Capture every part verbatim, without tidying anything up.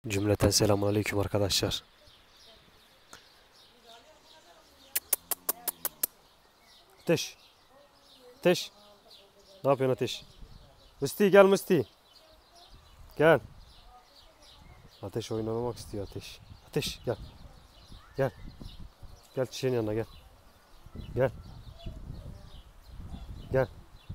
Cümleten selamünaleyküm arkadaşlar. Ateş. Ateş. Ne yapıyorsun Ateş? Musti gel Musti. Gel. Ateş oynamak istiyor Ateş. Ateş gel. Gel. Gel çiçeğin yanına gel. Gel. Gel.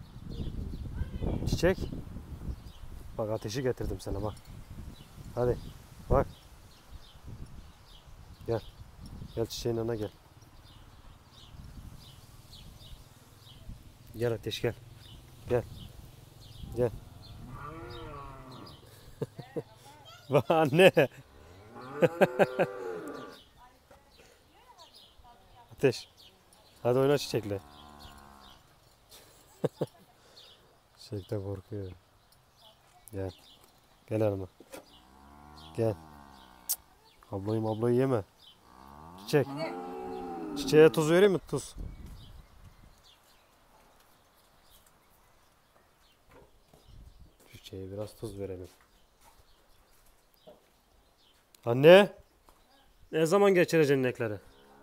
Çiçek. Bak ateşi getirdim sana bak. Hadi. Bak. Gel. Gel çiçeğin yanına gel. Gel Ateş gel. Gel. Gel. Bak anne. Ateş. Hadi oyna çiçekle. Çiçekten korkuyor. Gel. Gel hanıma. Gel. Ablayım ablayı yeme. Çiçek. Çiçeğe tuz vereyim mi? Tuz. Çiçeğe biraz tuz verelim. Anne. Ne zaman geçireceksin inekleri?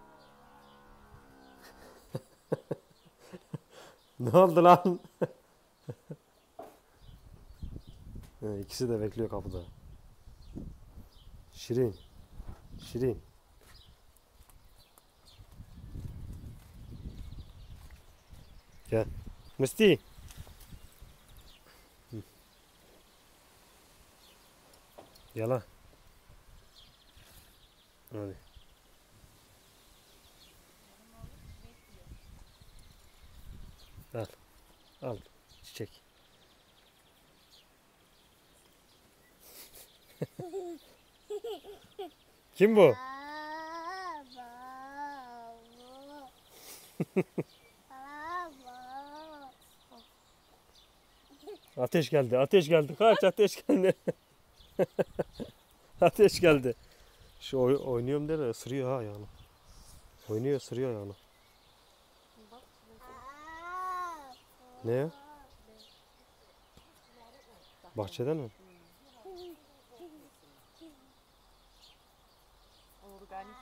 Ne oldu lan? He, İkisi de bekliyor kapıda. Şirin. Şirin. Gel. Musti. Yala. Hadi. Al. Al. Çiçek. Kim bu? Ateş geldi. Ateş geldi. Kaç ateş geldi. Ateş geldi. Şu oy oynuyorum der ısırıyor ha ayağını. Oynuyor ısırıyor ayağını. Ne ya? Bahçeden mi? Organik.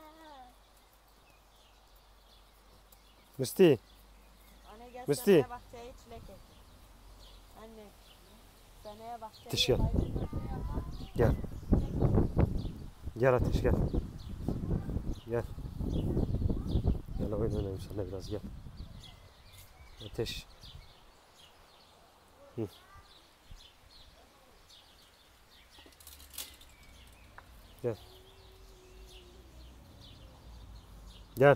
Musti. Anne gel Musti. seneye bahçeye çilek ek. Anne. Seneye bahçeye Ateş gel. yapalım. Gel. Gel Ateş gel. Gel. Gel oyun oynayayım sana biraz gel. Ateş. Hı. Gel. Gel.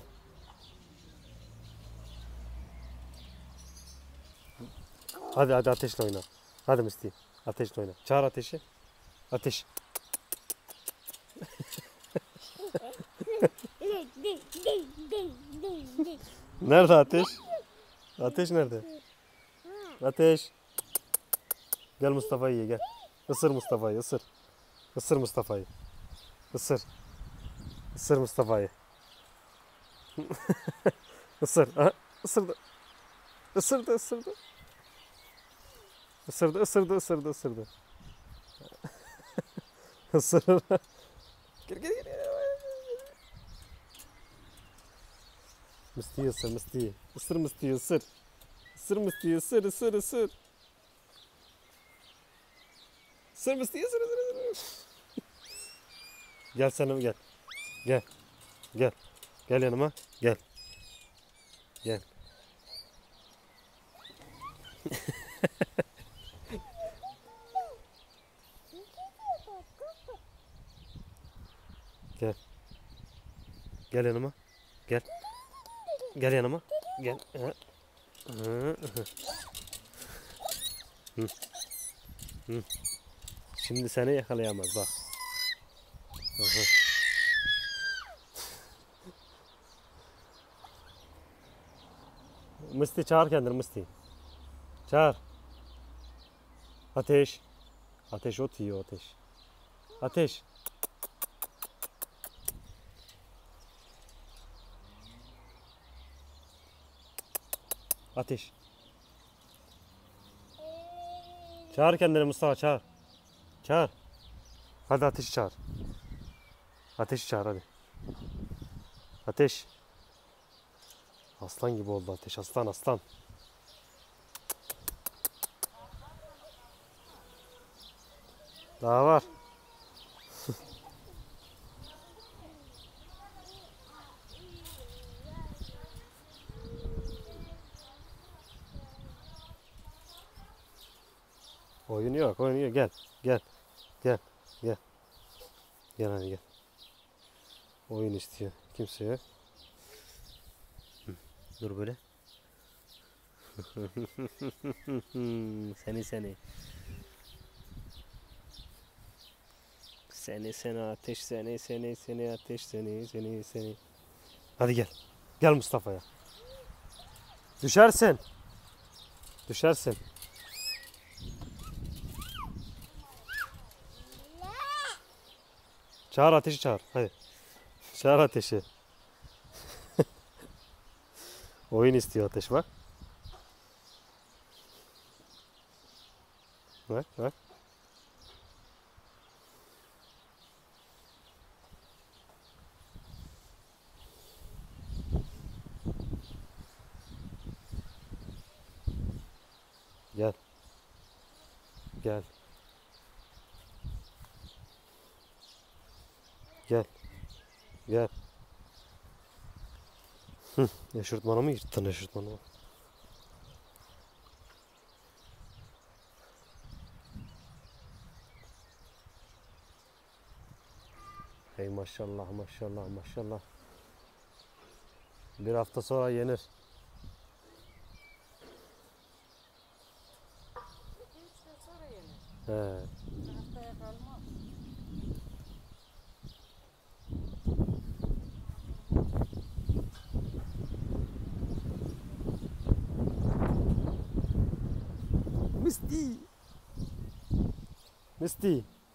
Hadi hadi ateşle oyna. Hadi Musti. Ateşle oyna. Çağır ateşi. Ateş. Nerede ateş? Ateş nerede? Ateş. Gel Mustafa'yı ye gel. Isır Mustafa'yı ısır. Isır Mustafa'yı. Isır. Isır Mustafa'yı. Isır. Aha, ısırdı. Isırdı ısırdı. Isırdı ısırdı ısırdı ısırdı. Isırır. Gel gel gel. Musti'yi ısır Musti'yi. Isır Musti'yi ısır. Isır Musti'yi ısır ısır ısır. Isır Musti'yi ısır ısır ısır. Gel sen gel. Gel. Gel. Gel yanıma. Gel. Gel. Gel. Gel yanıma. Gel. Gel yanıma. Gel. Hı. Hı. Hı. Hı. Şimdi seni yakalayamaz bak. Hı hı. Musti çağır kendini Musti. Çağır. Ateş. Ateş ot yiyor ateş. Ateş. Ateş. Çağır kendini Mustafa çağır. Çağır. Hadi ateşi çağır. Ateşi çağır hadi. Ateş. Aslan gibi oldu ateş. Aslan aslan. Daha var. Oyun yok, oyun yok. Gel, gel, gel, gel. Gel hadi gel. Oyun istiyor. Kimse yok. Hı, dur böyle. Seni seni. Seni seni ateş seni seni seni ateş seni seni seni. Hadi gel. Gel Mustafa'ya. Düşersin. Düşersin. Çağır ateşi çağır. Hadi. Çağır ateşi. Oyun istiyor ateş bak. Bak bak. Gel. Gel. Gel. Gel. Hı, eşortmanı mı yırttın eşortmanı? Hey maşallah maşallah maşallah. Bir hafta sonra yenir. İki üç sonra yenir. He. Bir haftaya kalmaz. Misty. Misty.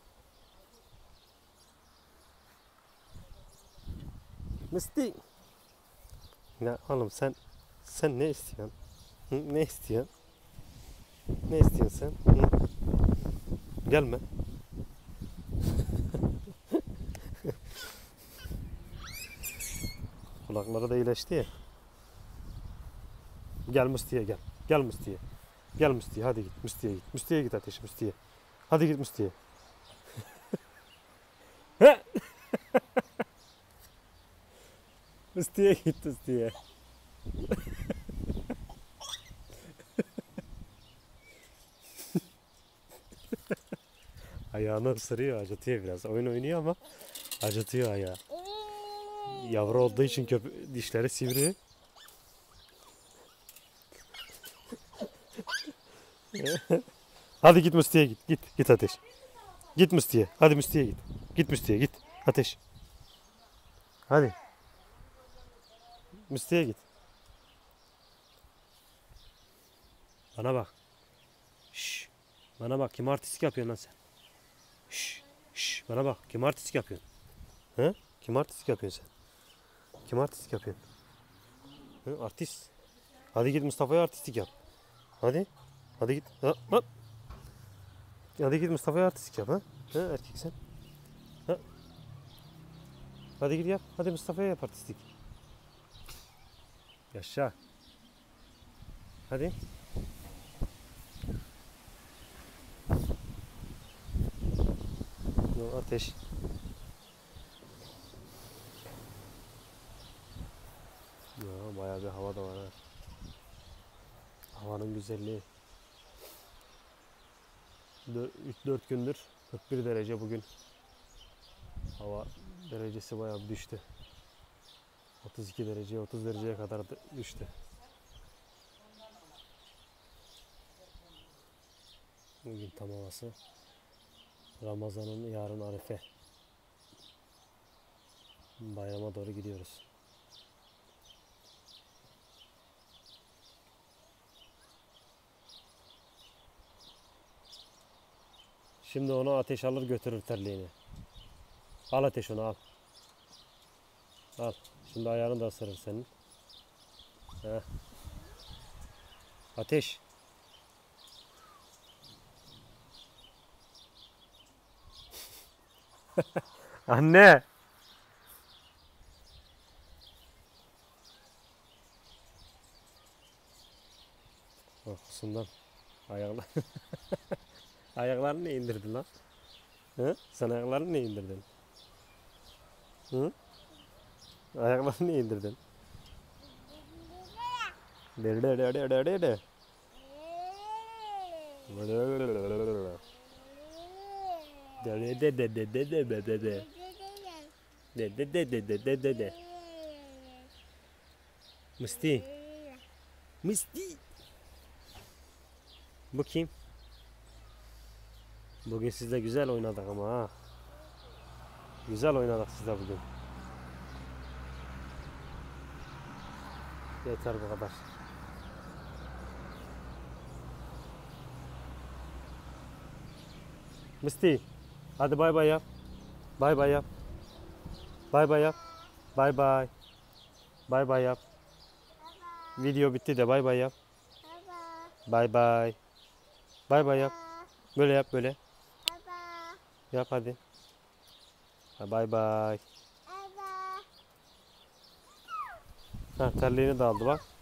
Misty. Ya oğlum sen sen ne istiyorsun? Hı, ne istiyorsun? Ne istiyorsun sen? Hı? Gelme. Kulakları da iyileşti ya. Gel Musti'ye gel. Gel Musti'ye. Gel Musti'ye hadi git. Musti'ye git. Musti'ye git ateş Musti'ye. Hadi git Musti'ye. Musti'ye git Musti'ye. Ayağını ısırıyor, acıtıyor biraz. Oyun oynuyor ama acıtıyor ayağı. Yavru olduğu için köp dişleri sivri. Hadi git Musti'ye git. Git. Git ateş. Git Musti'ye. Hadi Musti'ye git. Git Musti'ye git. Ateş. Hadi. Musti'ye git. Bana bak. Şşş. Bana bak. Kim artistik yapıyorsun lan sen? Şşş. Şşş. Bana bak. Kim artistik yapıyorsun? He? Kim artistik yapıyorsun sen? Kim artistik yapıyorsun? He? Artist. Hadi git Mustafa'ya artistik yap. Hadi. Hadi git. Ha, ha. Hadi git Mustafa'ya artistik yap ha. Ha erkek sen. Ha. Hadi git yap. Hadi Mustafa'ya yap artistik. Yaşa. Hadi. No, ateş. Ya bayağı bir hava da var ha. Havanın güzelliği. üç dört gündür kırk bir derece bugün. Hava derecesi bayağı bir düştü. otuz iki dereceye otuz dereceye kadar düştü. Bugün tam havası. Ramazan'ın yarın Arife. Bayrama doğru gidiyoruz. Şimdi onu ateş alır götürür terliğini. Al ateş onu al. Al. Şimdi ayağını da ısırır senin. Heh. Ateş. Anne. Korkusundan. Ayaklar. Ayaklarını ne indirdin lan? Hı? Sen ayaklarını ne indirdin? Hı? Ayaklarını ne indirdin? De de de de de de de. De de de de de de de de de. De de de de de de de de. Musti. Musti. Bu kim? Bugün sizle güzel oynadık ama ha. Güzel oynadık sizle bugün. Yeter bu kadar. Musti. Hadi bay bay yap. Bay bay yap. Bay bay yap. Bay bay. Bay bay yap. Video bitti de bay bay yap. Bay bay. Bay bay yap. Böyle yap böyle. Yap hadi. Bay bay. Ha, terliğini de aldı bak.